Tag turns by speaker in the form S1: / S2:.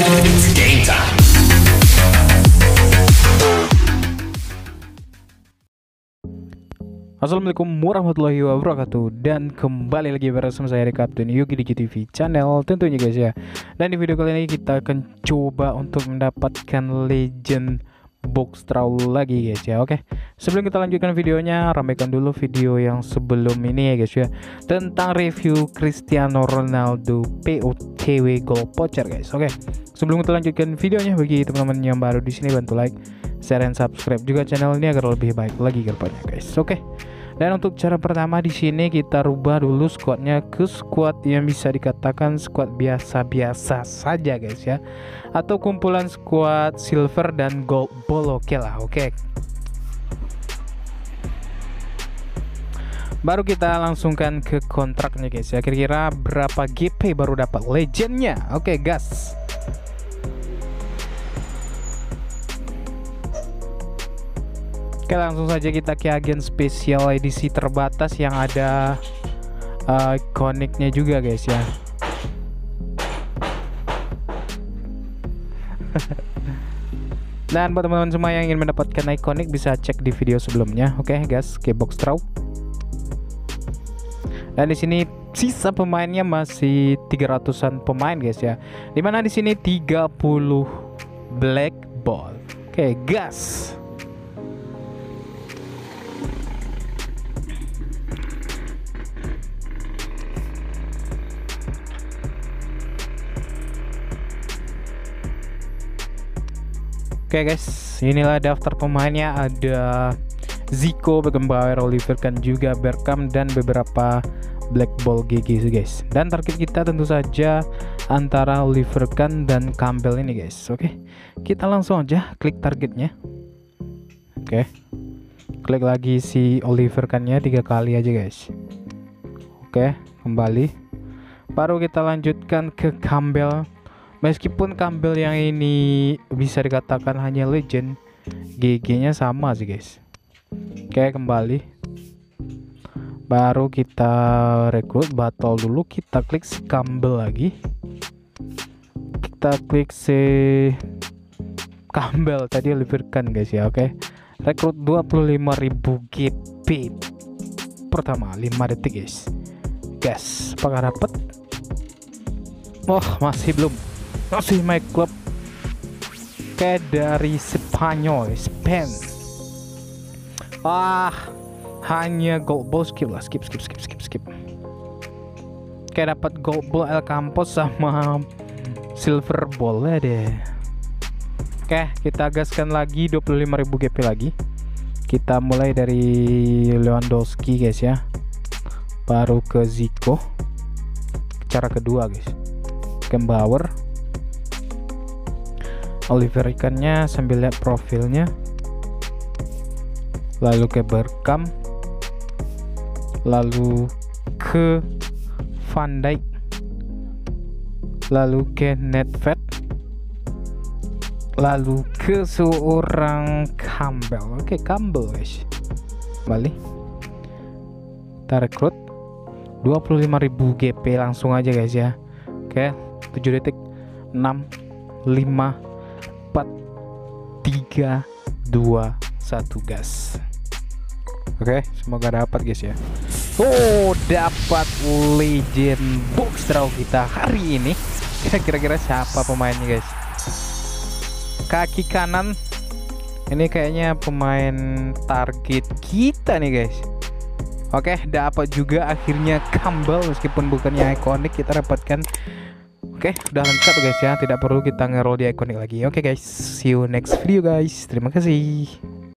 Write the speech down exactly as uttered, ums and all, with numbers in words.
S1: It's game time.
S2: Assalamualaikum warahmatullahi wabarakatuh. Dan kembali lagi bersama saya di Kapten Yugi di G T V Channel tentunya guys ya. Dan di video kali ini kita akan coba untuk mendapatkan legend box draw lagi guys ya. Oke, sebelum kita lanjutkan videonya, ramaikan dulu video yang sebelum ini ya guys ya, tentang review Cristiano Ronaldo P O T W Gold Voucher guys. Oke, sebelum kita lanjutkan videonya, bagi teman-teman yang baru di sini bantu like, share, dan subscribe juga channel ini agar lebih baik lagi ke depannya guys. Oke. Dan untuk cara pertama di sini kita rubah dulu squadnya ke squad yang bisa dikatakan squad biasa-biasa saja guys ya, atau kumpulan squad silver dan gold ball. Oke lah, oke. Baru kita langsungkan ke kontraknya guys ya. Kira-kira berapa G P baru dapat legendnya? Oke gas. Oke, langsung saja kita ke agen spesial edisi terbatas yang ada uh, ikoniknya juga guys ya. Dan buat teman-teman semua yang ingin mendapatkan ikonik bisa cek di video sebelumnya. Oke guys, ke box draw. Dan di sini sisa pemainnya masih tiga ratusan pemain guys ya. Dimana di sini tiga puluh black ball. Oke, gas. Oke okay guys, inilah daftar pemainnya. Ada Zico, Beckenbauer, Oliver Kahn, juga Bergkamp, dan beberapa black ball G G guys. Dan target kita tentu saja antara Oliver Kahn dan Campbell ini guys. Oke, okay. Kita langsung aja klik targetnya. Oke, okay. Klik lagi si Oliver Kahn-nya tiga kali aja guys. Oke, okay. Kembali. Baru kita lanjutkan ke Campbell. Meskipun Campbell yang ini bisa dikatakan hanya legend, G G-nya sama sih guys. Oke, kembali. Baru kita rekrut battle dulu. Kita klik si Campbell lagi. Kita klik si Campbell tadi Oliver Kahn guys ya. Oke, rekrut dua puluh lima ribu G P pertama lima detik guys. Gas, apakah dapat? Oh, masih belum. Masih my club kayak dari Spanyol, Spain. Ah, hanya gold ball. Skip lah, skip, skip, skip, skip, skip. Kayak dapat gold ball El Campos sama silver ball ya deh. Oke, kita gaskan lagi dua puluh lima ribu G P lagi. Kita mulai dari Lewandowski guys ya. Baru ke Zico. Cara kedua guys. Beckenbauer, Oliver Kahn-nya sambil lihat profilnya. Lalu ke Bergkamp, lalu ke Van Dijk, lalu ke Nedved, lalu ke seorang Campbell. Oke, Campbell guys. Balik. Kita rekrut dua puluh lima ribu G P langsung aja guys ya. Oke, tujuh detik. Enam, lima, empat, tiga, dua, satu gas. Oke, semoga dapat guys ya. Oh, dapat legend box draw kita hari ini. Kira-kira siapa pemainnya guys? Kaki kanan ini kayaknya pemain target kita nih guys. Oke, dapat juga akhirnya Campbell, meskipun bukannya ikonik kita dapatkan. Oke, udah lengkap guys ya, tidak perlu kita nge-roll di ikonik lagi. Oke guys, see you next video guys. Terima kasih.